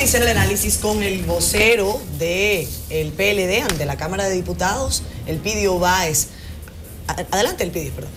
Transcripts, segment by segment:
iniciar el análisis con el vocero del PLD ante la Cámara de Diputados, Elpidio Báez. Adelante, Elpidio, perdón.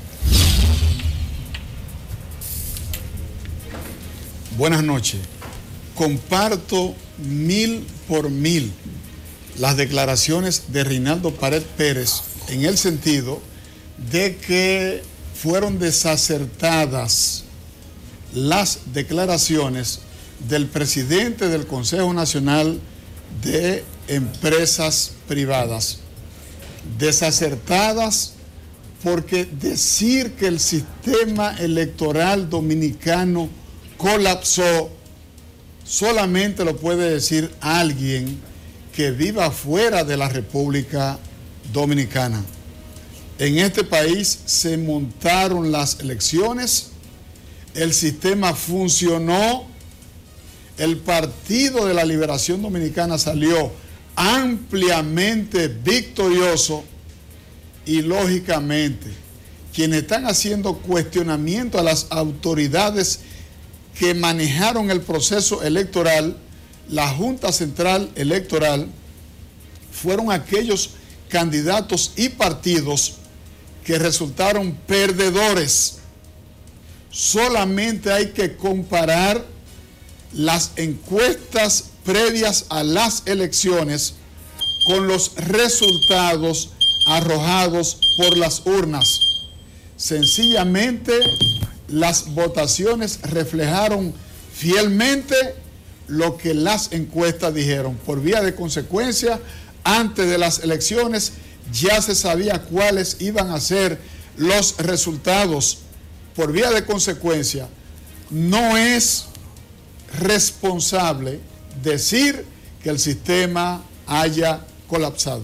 Buenas noches. Comparto 1000% las declaraciones de Reinaldo Pared Pérez en el sentido de que fueron desacertadas las declaraciones del presidente del Consejo Nacional de Empresas Privadas. Desacertadas porque decir que el sistema electoral dominicano colapsó solamente lo puede decir alguien que viva fuera de la República Dominicana. En este país se montaron las elecciones, el sistema funcionó, el Partido de la Liberación Dominicana salió ampliamente victorioso y lógicamente quienes están haciendo cuestionamiento a las autoridades que manejaron el proceso electoral, la Junta Central Electoral, fueron aquellos candidatos y partidos que resultaron perdedores. Solamente hay que comparar las encuestas previas a las elecciones con los resultados arrojados por las urnas. Sencillamente, las votaciones reflejaron fielmente lo que las encuestas dijeron. Por vía de consecuencia, antes de las elecciones ya se sabía cuáles iban a ser los resultados. Por vía de consecuencia, no es responsable decir que el sistema haya colapsado.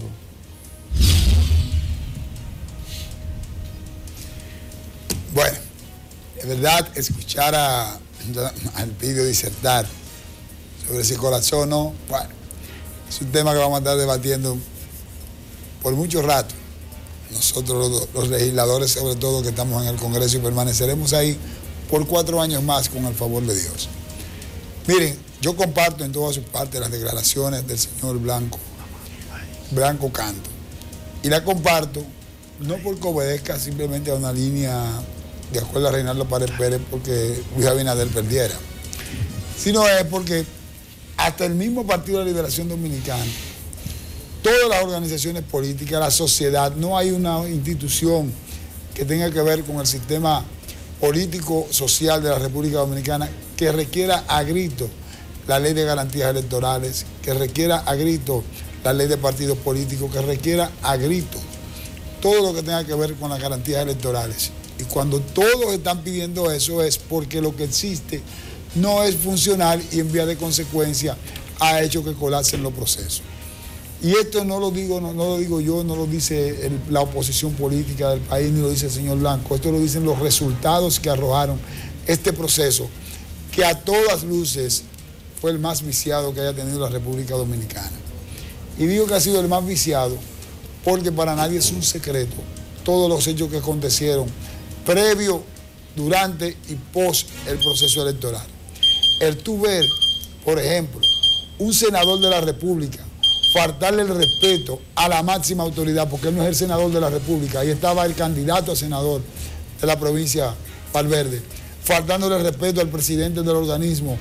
Bueno, es verdad, escuchar a Elpidio disertar sobre si colapsó o no, bueno, es un tema que vamos a estar debatiendo por mucho rato. Nosotros los legisladores, sobre todo, que estamos en el Congreso, y permaneceremos ahí por 4 años más con el favor de Dios. Miren, yo comparto en todas sus partes las declaraciones del señor Blanco Canto. Y la comparto no porque obedezca simplemente a una línea de acuerdo a Reinaldo Pared Pérez porque Luis Abinader perdiera, sino es porque hasta el mismo Partido de la Liberación Dominicana, todas las organizaciones políticas, la sociedad, no hay una institución que tenga que ver con el sistema político social de la República Dominicana que requiera a grito la ley de garantías electorales, que requiera a grito la ley de partidos políticos, que requiera a grito todo lo que tenga que ver con las garantías electorales. Y cuando todos están pidiendo eso es porque lo que existe no es funcional y en vía de consecuencia ha hecho que colapsen los procesos. Y esto no lo digo yo, no lo dice la oposición política del país, ni lo dice el señor Blanco. Esto lo dicen los resultados que arrojaron este proceso, que a todas luces fue el más viciado que haya tenido la República Dominicana. Y digo que ha sido el más viciado porque para nadie es un secreto todos los hechos que acontecieron previo, durante y post el proceso electoral. El tú ver, por ejemplo, un senador de la República faltarle el respeto a la máxima autoridad, porque él no es el senador de la República, ahí estaba el candidato a senador de la provincia Valverde, faltándole el respeto al presidente del organismo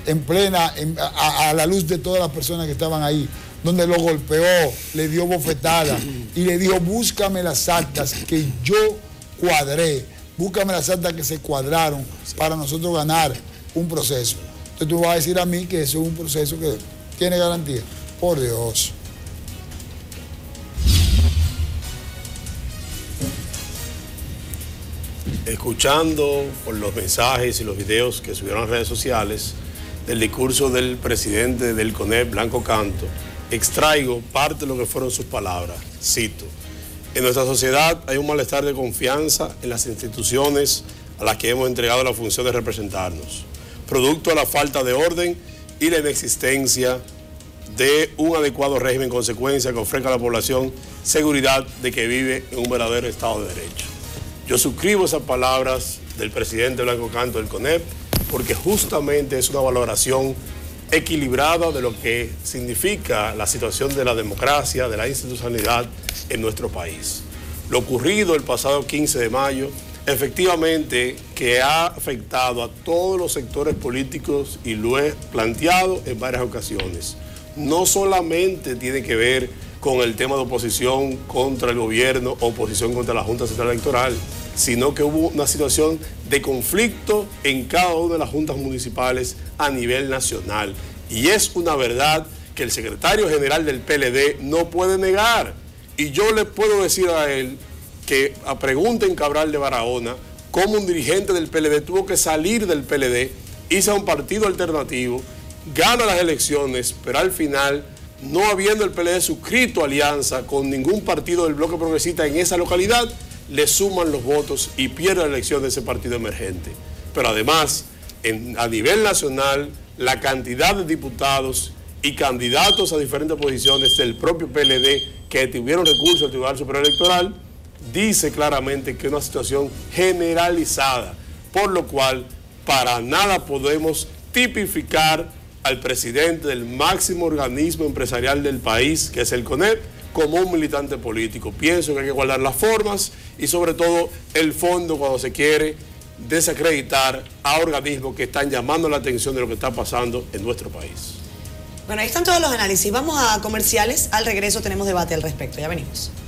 a la luz de todas las personas que estaban ahí, donde lo golpeó, le dio bofetada y le dijo: búscame las actas que yo cuadré, búscame las actas que se cuadraron para nosotros ganar un proceso. Entonces tú vas a decir a mí que eso es un proceso que tiene garantía. Por Dios. Escuchando por los mensajes y los videos que subieron a las redes sociales del discurso del presidente del CONEP, Blanco Canto, extraigo parte de lo que fueron sus palabras. Cito: en nuestra sociedad hay un malestar de confianza en las instituciones a las que hemos entregado la función de representarnos, producto de la falta de orden y la inexistencia de un adecuado régimen en consecuencia que ofrezca a la población seguridad de que vive en un verdadero Estado de Derecho. Yo suscribo esas palabras del presidente Blanco Canto del CONEP porque justamente es una valoración equilibrada de lo que significa la situación de la democracia, de la institucionalidad en nuestro país. Lo ocurrido el pasado 15 de mayo, efectivamente que ha afectado a todos los sectores políticos y lo he planteado en varias ocasiones. No solamente tiene que ver con el tema de oposición contra el gobierno, oposición contra la Junta Central Electoral, sino que hubo una situación de conflicto en cada una de las juntas municipales a nivel nacional. Y es una verdad que el secretario general del PLD no puede negar. Y yo le puedo decir a él que pregunten Cabral de Barahona cómo un dirigente del PLD tuvo que salir del PLD, irse a un partido alternativo, gana las elecciones, pero al final, no habiendo el PLD suscrito alianza con ningún partido del bloque progresista en esa localidad, le suman los votos y pierde la elección de ese partido emergente. Pero además, a nivel nacional, la cantidad de diputados y candidatos a diferentes posiciones del propio PLD que tuvieron recurso al Tribunal Superior Electoral, dice claramente que es una situación generalizada, por lo cual para nada podemos tipificar al presidente del máximo organismo empresarial del país, que es el CONEP, como un militante político. Pienso que hay que guardar las formas y sobre todo el fondo cuando se quiere desacreditar a organismos que están llamando la atención de lo que está pasando en nuestro país. Bueno, ahí están todos los análisis. Vamos a comerciales. Al regreso tenemos debate al respecto. Ya venimos.